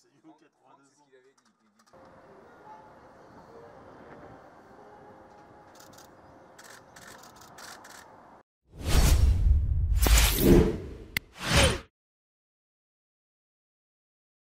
c'est You 82 c'est ce ans. qu'il avait dit. Il dit